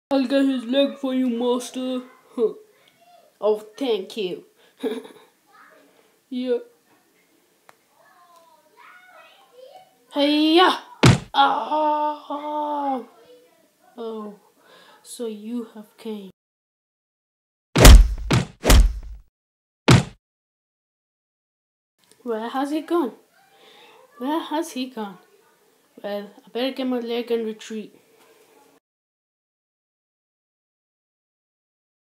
I'll get his leg for you, master. Oh, thank you. Yeah. Hey-ya! Ah! Oh, so you have came. Where has he gone? Where has he gone? Well, I better get my leg and retreat.